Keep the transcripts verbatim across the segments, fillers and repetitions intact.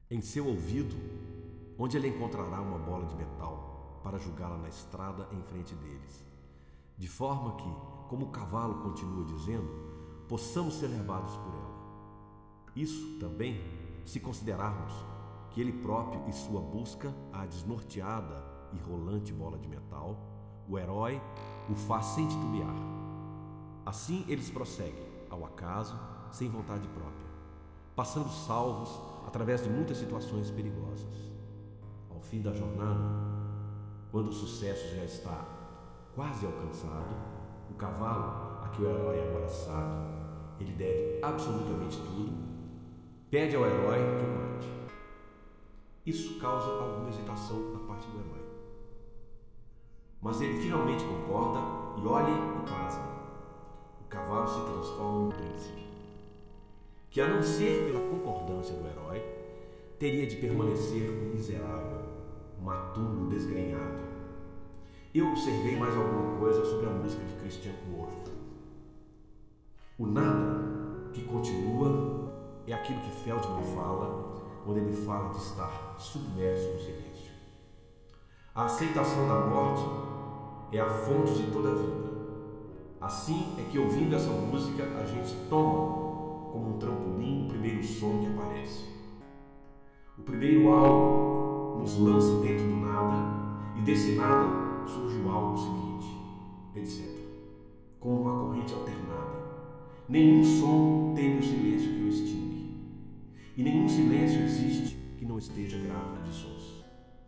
em seu ouvido, onde ele encontrará uma bola de metal para jogá-la na estrada em frente deles, de forma que, como o cavalo continua dizendo, possamos ser levados por ela. Isso também, se considerarmos que ele próprio e sua busca à desnorteada e rolante bola de metal, o herói o faz sem titubear. Assim eles prosseguem, ao acaso, sem vontade própria, passando salvos através de muitas situações perigosas. Ao fim da jornada, quando o sucesso já está quase alcançado, o cavalo, a que o herói agora sabe, ele deve absolutamente tudo, pede ao herói que o mate. Isso causa alguma hesitação da parte do herói. Mas ele finalmente concorda e olhem e pasmem. O cavalo se transforma num príncipe, que a não ser pela concordância do herói, teria de permanecer um miserável, matuto desgrenhado. Eu observei mais alguma coisa sobre a música de Christian Wolff. O nada que continua é aquilo que Feldman fala quando ele fala de estar submerso no silêncio. A aceitação da morte é a fonte de toda a vida. Assim é que, ouvindo essa música, a gente toma como um trampolim o primeiro som que aparece. O primeiro algo nos lança dentro do nada, e desse nada surge o algo seguinte, etcétera. Como uma corrente alternada. Nenhum som teme o silêncio que o extingue, e nenhum silêncio existe que não esteja grávido de sons.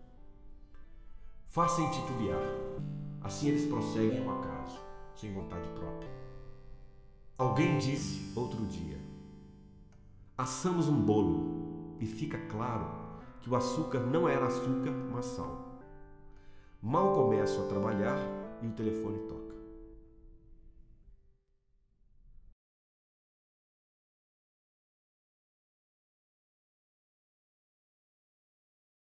Façam titubear. Assim eles prosseguem ao acaso, sem vontade própria. Alguém disse outro dia: assamos um bolo e fica claro que o açúcar não era açúcar, mas sal. Mal começo a trabalhar e o telefone toca.